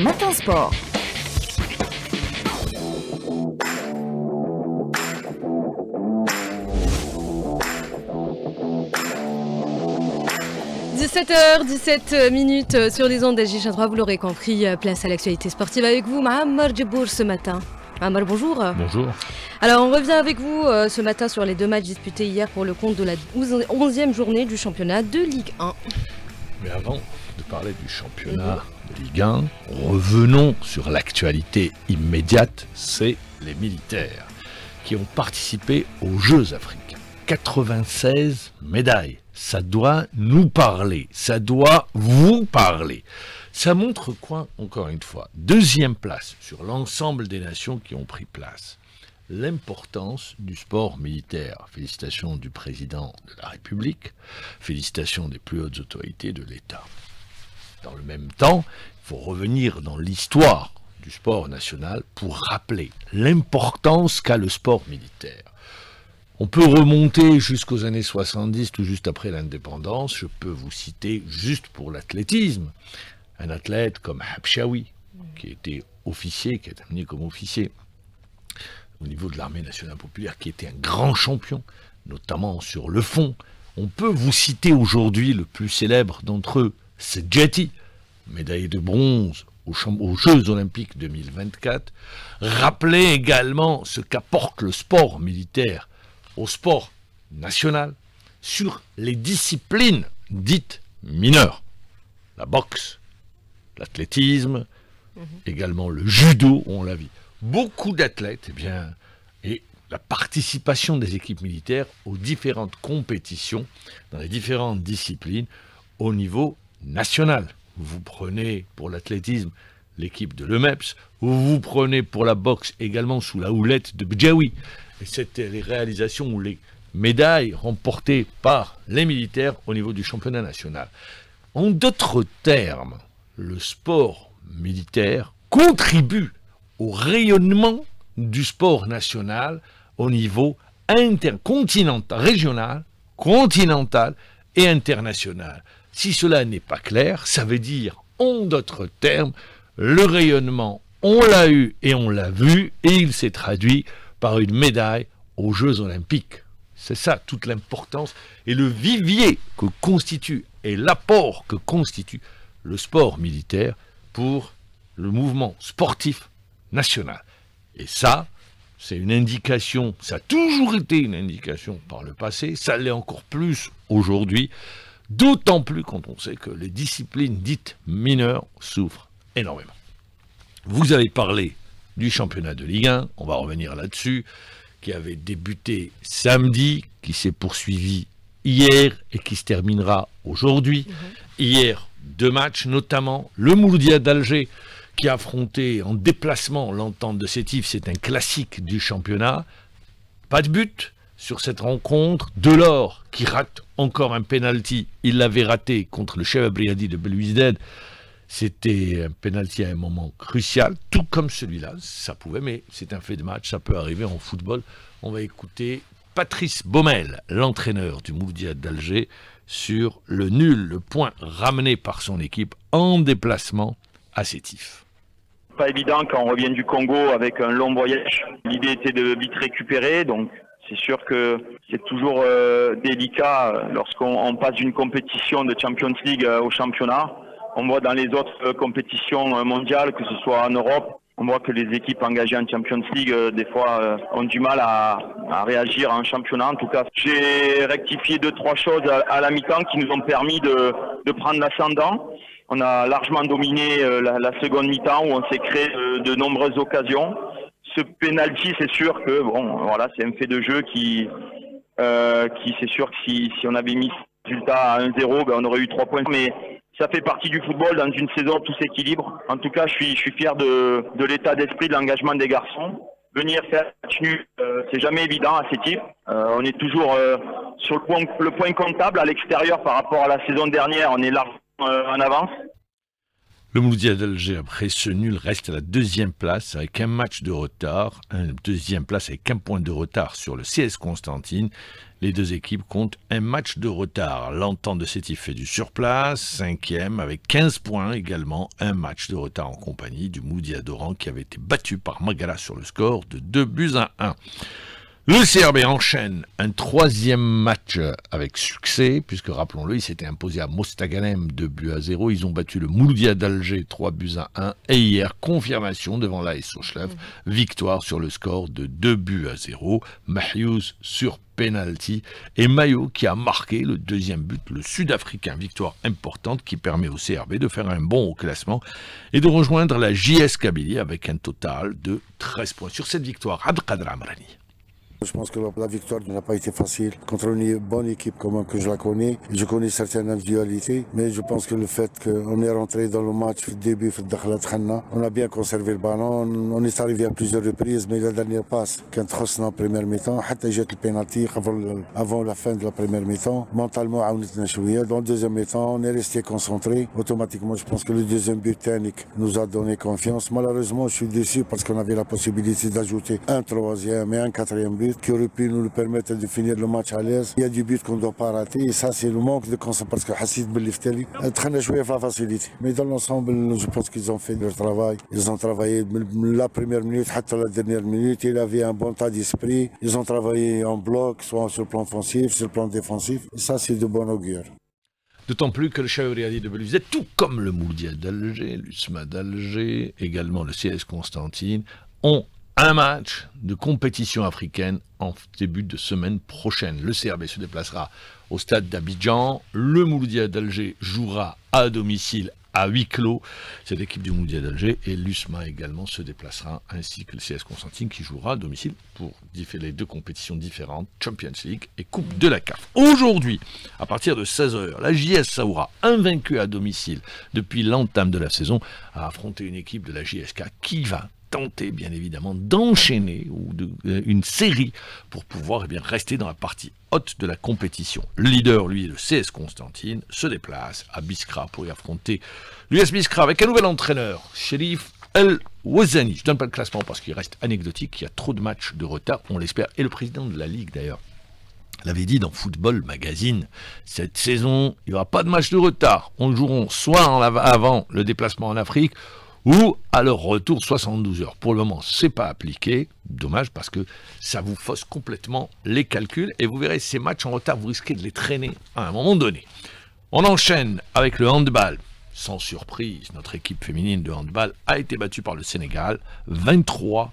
Matin Sport. « 17h17 sur les ondes d'Ajichin3, vous l'aurez compris, place à l'actualité sportive avec vous, Ma'ammar Djebbour ce matin. Ma'ammar, bonjour. Bonjour. Alors on revient avec vous ce matin sur les deux matchs disputés hier pour le compte de la 11e journée du championnat de Ligue 1. Mais avant de parler du championnat de Ligue 1, revenons sur l'actualité immédiate, c'est les militaires qui ont participé aux Jeux africains. 96 médailles. Ça doit nous parler, ça doit vous parler. Ça montre quoi, encore une fois? Deuxième place sur l'ensemble des nations qui ont pris place. L'importance du sport militaire. Félicitations du président de la République, félicitations des plus hautes autorités de l'État. Dans le même temps, il faut revenir dans l'histoire du sport national pour rappeler l'importance qu'a le sport militaire. On peut remonter jusqu'aux années 70, tout juste après l'indépendance. Je peux vous citer, juste pour l'athlétisme, un athlète comme Habchaoui, qui était officier, qui est amené comme officier au niveau de l'armée nationale populaire, qui était un grand champion, notamment sur le fond. On peut vous citer aujourd'hui le plus célèbre d'entre eux, c'est Jetty, médaillé de bronze aux Jeux Olympiques 2024. Rappelez également ce qu'apporte le sport militaire au sport national sur les disciplines dites mineures. La boxe, l'athlétisme, également le judo, on l'a vu. Beaucoup d'athlètes, et la participation des équipes militaires aux différentes compétitions, dans les différentes disciplines, au niveau national. Vous prenez pour l'athlétisme l'équipe de l'EMEPS, vous prenez pour la boxe également sous la houlette de Bdjaoui. Et c'était les réalisations ou les médailles remportées par les militaires au niveau du championnat national. En d'autres termes, le sport militaire contribue au rayonnement du sport national au niveau intercontinental, régional, continental et international. Si cela n'est pas clair, ça veut dire, en d'autres termes, le rayonnement, on l'a eu et on l'a vu, et il s'est traduit par une médaille aux Jeux Olympiques. C'est ça toute l'importance et le vivier que constitue et l'apport que constitue le sport militaire pour le mouvement sportif national. Et ça, c'est une indication, ça a toujours été une indication par le passé, ça l'est encore plus aujourd'hui, d'autant plus quand on sait que les disciplines dites mineures souffrent énormément. Vous avez parlé du championnat de Ligue 1, on va revenir là-dessus, qui avait débuté samedi, qui s'est poursuivi hier et qui se terminera aujourd'hui. Hier, deux matchs, notamment le Mouloudia d'Alger, qui a affronté en déplacement l'Entente de Sétif, c'est un classique du championnat. Pas de but sur cette rencontre. Delors qui rate encore un penalty, il l'avait raté contre le Chef Briadi de Belouizdad. C'était un penalty à un moment crucial, tout comme celui-là, ça pouvait, mais c'est un fait de match, ça peut arriver en football. On va écouter Patrice Baumel, l'entraîneur du Mouloudia d'Alger, sur le nul, le point ramené par son équipe en déplacement à Sétif. Pas évident quand on revient du Congo avec un long voyage. L'idée était de vite récupérer, donc c'est sûr que c'est toujours délicat lorsqu'on passe d'une compétition de Champions League au championnat. On voit dans les autres compétitions mondiales, que ce soit en Europe, on voit que les équipes engagées en Champions League, des fois, ont du mal à réagir en championnat. En tout cas, j'ai rectifié 2-3 choses à la mi-temps qui nous ont permis de prendre l'ascendant. On a largement dominé la seconde mi-temps où on s'est créé de nombreuses occasions. Ce penalty, c'est sûr que voilà, c'est un fait de jeu qui c'est sûr que si on avait mis ce résultat à 1-0, on aurait eu 3 points. Mais ça fait partie du football, dans une saison tout s'équilibre. En tout cas, je suis fier de l'état d'esprit, de l'engagement des garçons. Venir faire match nul, c'est jamais évident à Sétif. On est toujours sur le point comptable à l'extérieur par rapport à la saison dernière, on est largement en avance. Le Mouloudia d'Alger, après ce nul, reste à la deuxième place avec un match de retard. Deuxième place avec un point de retard sur le CS Constantine. Les deux équipes comptent un match de retard. L'Entente de Sétif fait du surplace, cinquième, avec 15 points également. Un match de retard en compagnie du Mouloudia d'Oran qui avait été battu par Magala sur le score de 2-1. Le CRB enchaîne un troisième match avec succès, puisque rappelons-le, il s'était imposé à Mostaganem 2-0. Ils ont battu le Mouloudia d'Alger 3-1. Et hier, confirmation devant l'AS Sochlev, victoire sur le score de 2-0. Mahiouz sur penalty et Mayo qui a marqué le deuxième but, le Sud-Africain. Victoire importante qui permet au CRB de faire un bond au classement et de rejoindre la JS Kabylie avec un total de 13 points. Sur cette victoire, Abdelkader Amrani. Je pense que la victoire n'a pas été facile contre une bonne équipe comme que je la connais. Je connais certaines individualités, mais je pense que le fait qu'on est rentré dans le match au début, on a bien conservé le ballon. On est arrivé à plusieurs reprises, mais la dernière passe, quand Khosna en première mi-temps, حتى جات le penalty avant la fin de la première mi-temps, mentalement عاونتنا شوية. Dans le deuxième mi-temps, on est resté concentré. Automatiquement, je pense que le deuxième but technique nous a donné confiance. Malheureusement, je suis déçu parce qu'on avait la possibilité d'ajouter un troisième et un quatrième but qui aurait pu nous permettre de finir le match à l'aise. Il y a du but qu'on ne doit pas rater et ça c'est le manque de concentration parce que Hassid Bellifteli a joué à la facilité. Mais dans l'ensemble, je pense qu'ils ont fait leur travail. Ils ont travaillé la première minute jusqu'à la dernière minute. Il avait un bon tas d'esprit. Ils ont travaillé en bloc, soit sur le plan offensif, sur le plan défensif. Et ça c'est de bon augure. D'autant plus que le Chaouriadi de Beluzet, tout comme le Mouloudia d'Alger, l'USMA d'Alger, également le CS Constantine, ont un match de compétition africaine en début de semaine prochaine. Le CRB se déplacera au stade d'Abidjan. Le Mouloudia d'Alger jouera à domicile à huis clos. Cette équipe du Mouloudia d'Alger et l'USMA également se déplacera, ainsi que le CS Constantine qui jouera à domicile pour les deux compétitions différentes, Champions League et Coupe de la CAF. Aujourd'hui, à partir de 16h, la JS Saoura, invaincue à domicile depuis l'entame de la saison, a affronté une équipe de la JSK qui va tenter bien évidemment d'enchaîner une série pour pouvoir rester dans la partie haute de la compétition. Le leader, lui, le CS Constantine, se déplace à Biskra pour y affronter l'US Biskra avec un nouvel entraîneur, Sherif El Wazani. Je ne donne pas le classement parce qu'il reste anecdotique, il y a trop de matchs de retard, on l'espère, et le président de la Ligue d'ailleurs l'avait dit dans Football Magazine, cette saison, il n'y aura pas de match de retard. On jouera soit avant le déplacement en Afrique, ou à leur retour 72 heures. Pour le moment, c'est pas appliqué. Dommage parce que ça vous fausse complètement les calculs. Et vous verrez, ces matchs en retard, vous risquez de les traîner à un moment donné. On enchaîne avec le handball. Sans surprise, notre équipe féminine de handball a été battue par le Sénégal 23-16.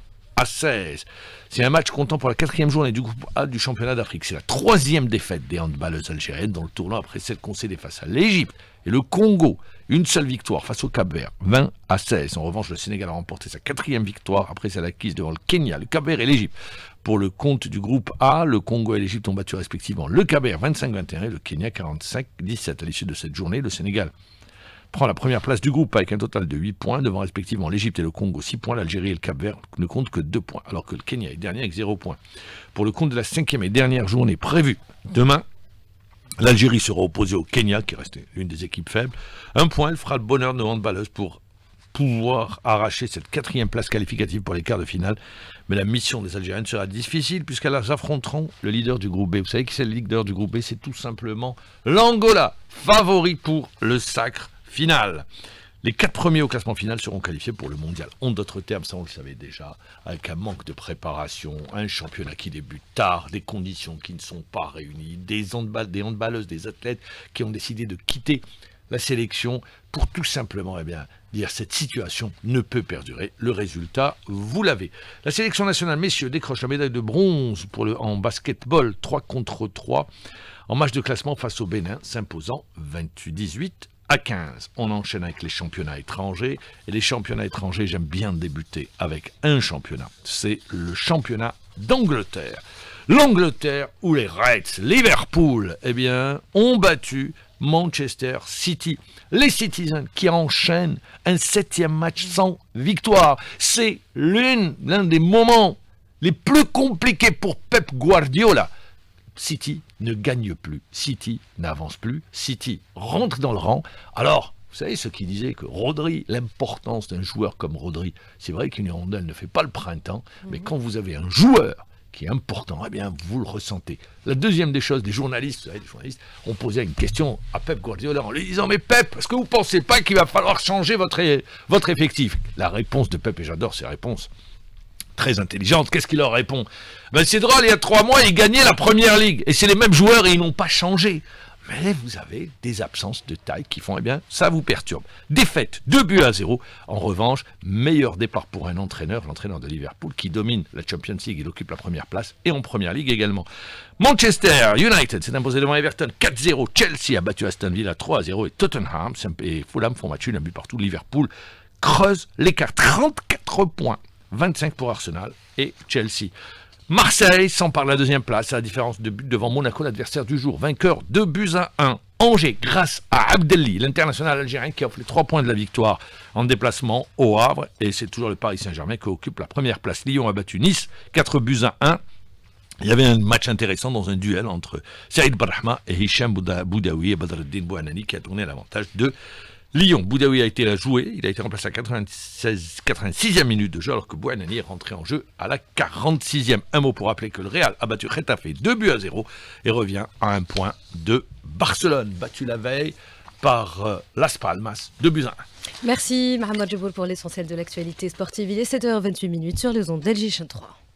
C'est un match comptant pour la 4e journée du groupe A du championnat d'Afrique. C'est la 3e défaite des handballeuses algériennes dans le tournoi après celle concédée face à l'Égypte et le Congo. Une seule victoire face au Cap-Vert, 20-16. En revanche, le Sénégal a remporté sa 4e victoire après celle acquise devant le Kenya, le Cap-Vert et l'Égypte. Pour le compte du groupe A, le Congo et l'Égypte ont battu respectivement le Cap-Vert 25-21 et le Kenya 45-17. À l'issue de cette journée, le Sénégal prend la première place du groupe avec un total de 8 points, devant respectivement l'Égypte et le Congo 6 points, l'Algérie et le Cap-Vert ne comptent que 2 points, alors que le Kenya est dernier avec 0 points. Pour le compte de la 5e et dernière journée prévue demain, l'Algérie sera opposée au Kenya, qui reste l'une des équipes faibles. Un point, elle fera le bonheur de handballeuses pour pouvoir arracher cette 4e place qualificative pour les quarts de finale. Mais la mission des Algériennes sera difficile puisqu'elles affronteront le leader du groupe B. Vous savez qui c'est le leader du groupe B? C'est tout simplement l'Angola, favori pour le sacre final. Les 4 premiers au classement final seront qualifiés pour le mondial. En d'autres termes, ça on le savait déjà, avec un manque de préparation, un championnat qui débute tard, des conditions qui ne sont pas réunies, des handballeuses, des athlètes qui ont décidé de quitter la sélection pour tout simplement dire cette situation ne peut perdurer. Le résultat, vous l'avez. La sélection nationale, messieurs, décroche la médaille de bronze en basketball 3-3 en match de classement face au Bénin, s'imposant 28-18. À 15, on enchaîne avec les championnats étrangers. Et les championnats étrangers, j'aime bien débuter avec un championnat. C'est le championnat d'Angleterre. L'Angleterre où les Reds, Liverpool, ont battu Manchester City. Les Citizens qui enchaînent un 7e match sans victoire. C'est l'un des moments les plus compliqués pour Pep Guardiola. City ne gagne plus, City n'avance plus, City rentre dans le rang. Alors, Vous savez, ceux qui disaient que Rodri, l'importance d'un joueur comme Rodri, c'est vrai qu'une hirondelle ne fait pas le printemps, mais quand vous avez un joueur qui est important, eh bien, vous le ressentez. La deuxième des choses, des journalistes, vous savez, les journalistes ont posé une question à Pep Guardiola en lui disant « Mais Pep, est-ce que vous ne pensez pas qu'il va falloir changer votre effectif ?» La réponse de Pep, et j'adore ces réponses, très intelligente, qu'est-ce qu'il leur répond? Ben, c'est drôle, il y a 3 mois, ils gagnaient la première ligue, et c'est les mêmes joueurs et ils n'ont pas changé. Mais vous avez des absences de taille qui font, eh bien, ça vous perturbe. Défaite, 2-0. En revanche, meilleur départ pour un entraîneur, l'entraîneur de Liverpool, qui domine la Champions League, il occupe la première place, et en Première Ligue également. Manchester United s'est imposé devant Everton 4-0. Chelsea a battu Aston Villa 3-0. Et Tottenham et Fulham font match nul, un but partout. Liverpool creuse l'écart, 34 points, 25 pour Arsenal et Chelsea. Marseille s'empare de la deuxième place à la différence de but devant Monaco, l'adversaire du jour. Vainqueur 2-1. Angers, grâce à Abdelli, l'international algérien qui offre les 3 points de la victoire en déplacement au Havre. Et c'est toujours le Paris Saint-Germain qui occupe la première place. Lyon a battu Nice, 4-1. Il y avait un match intéressant dans un duel entre Saïd Brahma et Hicham Boudaoui et Badreddine Bouhanani qui a tourné à l'avantage de Lyon. Boudaoui a été joué, il a été remplacé à la 86e minute de jeu alors que Bouhanani est rentré en jeu à la 46e. Un mot pour rappeler que le Real a battu Getafe 2-0 et revient à 1 point de Barcelone, battu la veille par Las Palmas, 2-1. Merci Mohamed Jeboul pour l'essentiel de l'actualité sportive. Il est 7h28 sur les ondes d'LGICHN 3.